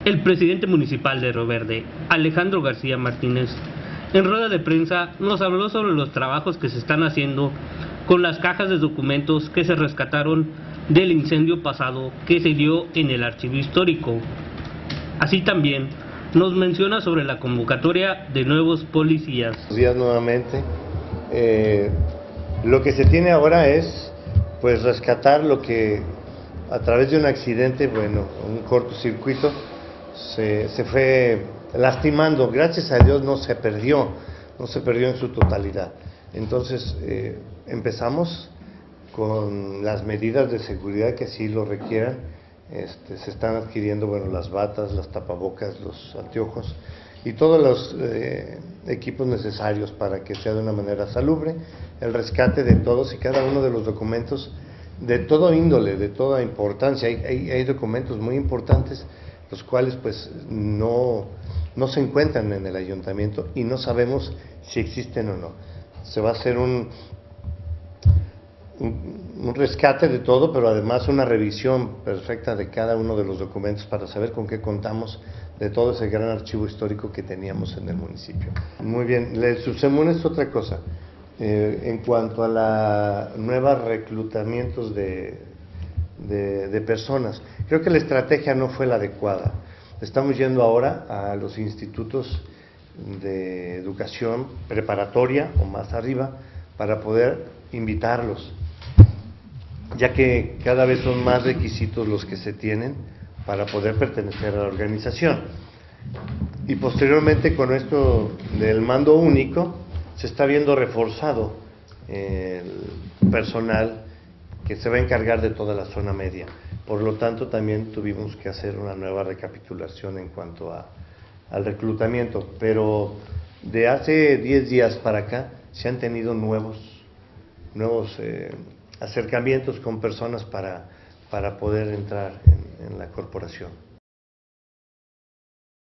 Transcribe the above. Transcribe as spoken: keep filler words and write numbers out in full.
El presidente municipal de Río Verde, Alejandro García Martínez, en rueda de prensa nos habló sobre los trabajos que se están haciendo con las cajas de documentos que se rescataron del incendio pasado que se dio en el archivo histórico. Así también nos menciona sobre la convocatoria de nuevos policías. Buenos días nuevamente. Eh, lo que se tiene ahora es pues rescatar lo que a través de un accidente, bueno, un cortocircuito, se, se fue lastimando. Gracias a Dios no se perdió, no se perdió en su totalidad. Entonces eh, empezamos con las medidas de seguridad que así lo requieran. Este, se están adquiriendo, bueno, las batas, las tapabocas, los anteojos y todos los eh, equipos necesarios para que sea de una manera salubre el rescate de todos y cada uno de los documentos de todo índole, de toda importancia. Hay, hay, hay documentos muy importantes los cuales pues no, no se encuentran en el ayuntamiento y no sabemos si existen o no. Se va a hacer un Un, un rescate de todo, pero además una revisión perfecta de cada uno de los documentos para saber con qué contamos de todo ese gran archivo histórico que teníamos en el municipio. Muy bien, el Subsemun es otra cosa. Eh, en cuanto a la nueva reclutamientos de, de, de personas, creo que la estrategia no fue la adecuada. Estamos yendo ahora a los institutos de educación preparatoria o más arriba para poder invitarlos, ya que cada vez son más requisitos los que se tienen para poder pertenecer a la organización. Y posteriormente, con esto del mando único, se está viendo reforzado el personal que se va a encargar de toda la zona media. Por lo tanto, también tuvimos que hacer una nueva recapitulación en cuanto a, al reclutamiento, pero de hace diez días para acá se han tenido nuevos nuevos eh, acercamientos con personas para, para poder entrar en, en la corporación.